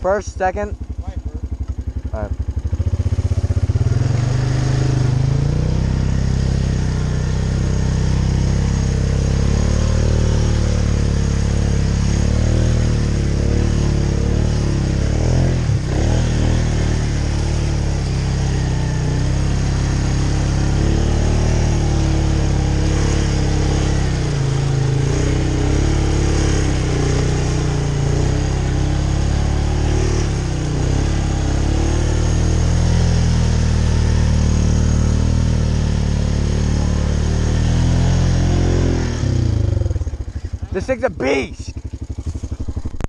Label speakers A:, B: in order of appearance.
A: First, second. All right. This thing's a beast!